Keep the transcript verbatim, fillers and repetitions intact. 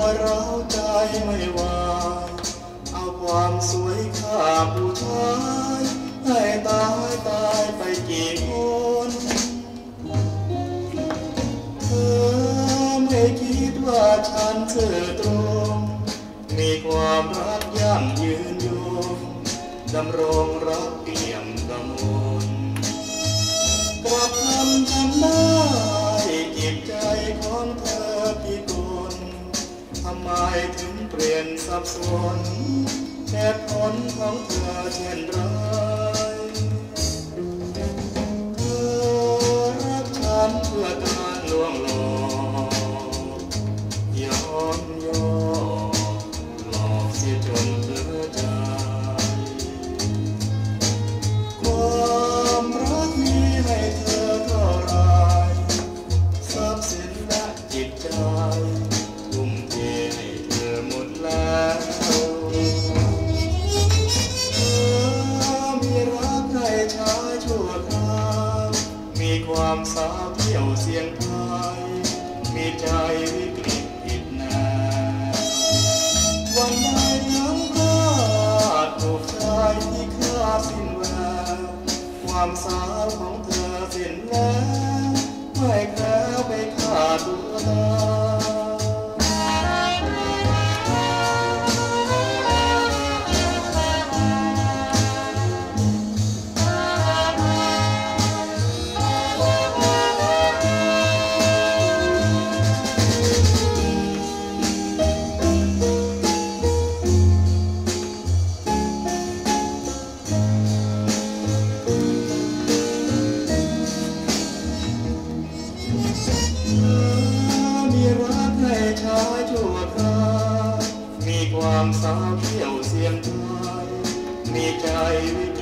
อยร้าวใจไม่ไหวเอาความสวยข้าผู้ชายให้ตายตายไปกี่คนเธอไม่คิดว่าฉันซื่อตรงมีความรักยั่งยืนยงดำรงรักเปี่ยมกมลกลับทำฉันได้จิตใจของเธอพิกลทำไมถึงเปลี่ยนสับสนเหตุผลของเธอเช่นไรเธอรักฉันเพื่อการลวงหลอกย้อนย้อนหลอกเสียจนเธอใจความรักนี้ให้เธอเท่าไรทรัพย์สินและจิตใจทุ่มเทให้เธอหมดแล้วเธอมีรักให้ชายชั่วคราวมีความสาวเที่ยวเสียงไทยมีใจวิกฤตผิดแน่วันใดน้ำตาถูกชายที่ฆ่าสิ้นแววความสาวของเธอสิ้นแล้วไม่แคล้วไปฆ่าตัวตชายชั่วคราวมีความสาวเที่ยวเสียงไทยมีใจวิ